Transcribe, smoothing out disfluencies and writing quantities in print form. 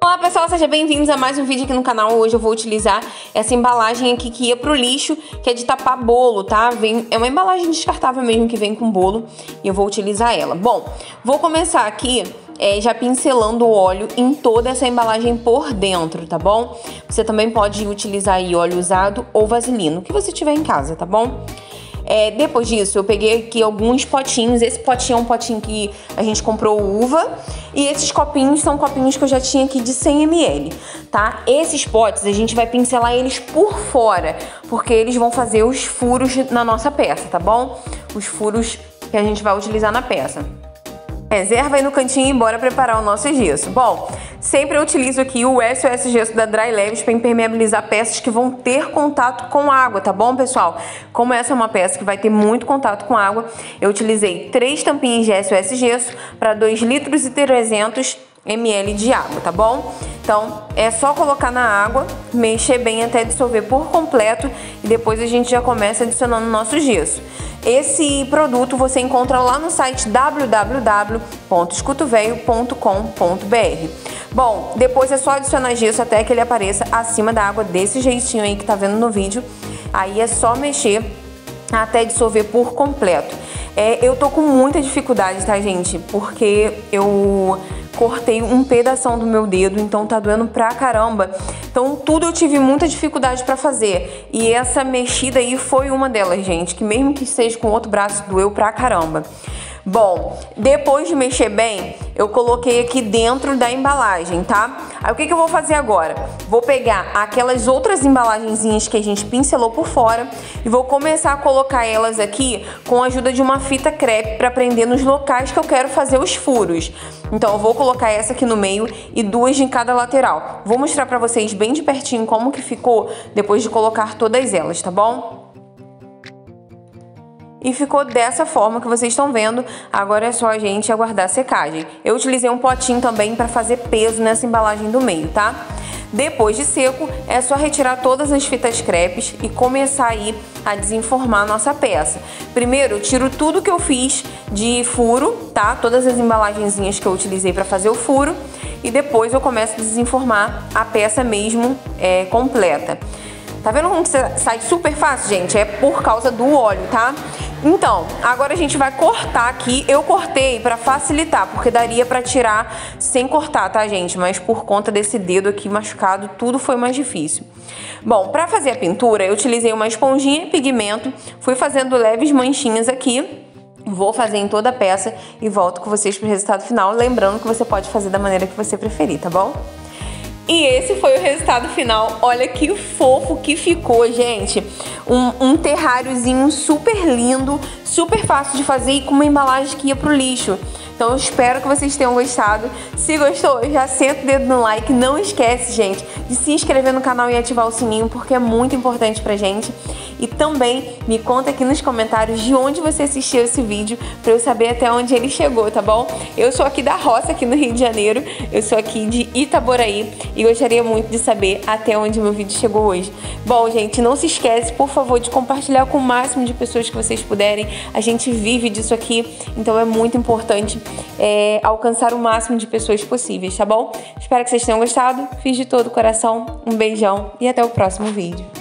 Olá pessoal, sejam bem-vindos a mais um vídeo aqui no canal. Hoje eu vou utilizar essa embalagem aqui que ia pro lixo, que é de tapar bolo, tá? É uma embalagem descartável mesmo que vem com bolo e eu vou utilizar ela. Bom, vou começar aqui já pincelando o óleo em toda essa embalagem por dentro, tá bom? Você também pode utilizar aí óleo usado ou vaselina, o que você tiver em casa, tá bom? Depois disso, eu peguei aqui alguns potinhos. Esse potinho é um potinho que a gente comprou uva. E esses copinhos são copinhos que eu já tinha aqui de 100 ml, tá? Esses potes, a gente vai pincelar eles por fora, porque eles vão fazer os furos na nossa peça, tá bom? Os furos que a gente vai utilizar na peça. Reserva aí no cantinho e bora preparar o nosso gesso. Bom, sempre eu utilizo aqui o SOS Gesso da Dry Leves para impermeabilizar peças que vão ter contato com água, tá bom, pessoal? Como essa é uma peça que vai ter muito contato com água, eu utilizei 3 tampinhas de SOS Gesso para 2 litros e 300 ml de água, tá bom? Então, é só colocar na água, mexer bem até dissolver por completo e depois a gente já começa adicionando o nosso gesso. Esse produto você encontra lá no site www.escutovelho.com.br. Bom, depois é só adicionar gesso até que ele apareça acima da água desse jeitinho aí que tá vendo no vídeo. Aí é só mexer até dissolver por completo. Eu tô com muita dificuldade, tá, gente? Porque eu cortei um pedação do meu dedo, então tá doendo pra caramba. Então tudo eu tive muita dificuldade pra fazer. E essa mexida aí foi uma delas, gente, que mesmo que seja com o outro braço, doeu pra caramba. Bom, depois de mexer bem, eu coloquei aqui dentro da embalagem, tá? Aí o que eu vou fazer agora? Vou pegar aquelas outras embalagenzinhas que a gente pincelou por fora e vou começar a colocar elas aqui com a ajuda de uma fita crepe para prender nos locais que eu quero fazer os furos. Então eu vou colocar essa aqui no meio e 2 em cada lateral. Vou mostrar pra vocês bem de pertinho como que ficou depois de colocar todas elas, tá bom? E ficou dessa forma que vocês estão vendo. Agora é só a gente aguardar a secagem. Eu utilizei um potinho também para fazer peso nessa embalagem do meio, tá? Depois de seco, é só retirar todas as fitas crepes e começar aí a desenformar a nossa peça. Primeiro, eu tiro tudo que eu fiz de furo, tá? Todas as embalagenzinhas que eu utilizei para fazer o furo. E depois eu começo a desenformar a peça mesmo completa. Tá vendo como sai super fácil, gente? É por causa do óleo, tá? Então, agora a gente vai cortar aqui. Eu cortei pra facilitar, porque daria pra tirar sem cortar, tá, gente? Mas por conta desse dedo aqui machucado, tudo foi mais difícil. Bom, pra fazer a pintura, eu utilizei uma esponjinha e pigmento. Fui fazendo leves manchinhas aqui. Vou fazer em toda a peça e volto com vocês pro resultado final. Lembrando que você pode fazer da maneira que você preferir, tá bom? E esse foi o resultado final. Olha que fofo que ficou, gente. Um terráriozinho super lindo, super fácil de fazer e com uma embalagem que ia pro lixo. Então eu espero que vocês tenham gostado. Se gostou, já senta o dedo no like. Não esquece, gente, de se inscrever no canal e ativar o sininho, porque é muito importante pra gente. E também me conta aqui nos comentários de onde você assistiu esse vídeo, pra eu saber até onde ele chegou, tá bom? Eu sou aqui da roça, aqui no Rio de Janeiro. Eu sou aqui de Itaboraí e gostaria muito de saber até onde meu vídeo chegou hoje. Bom, gente, não se esquece, por favor, de compartilhar com o máximo de pessoas que vocês puderem. A gente vive disso aqui, então é muito importante alcançar o máximo de pessoas possíveis, tá bom? Espero que vocês tenham gostado. Fiz de todo o coração. Um beijão e até o próximo vídeo.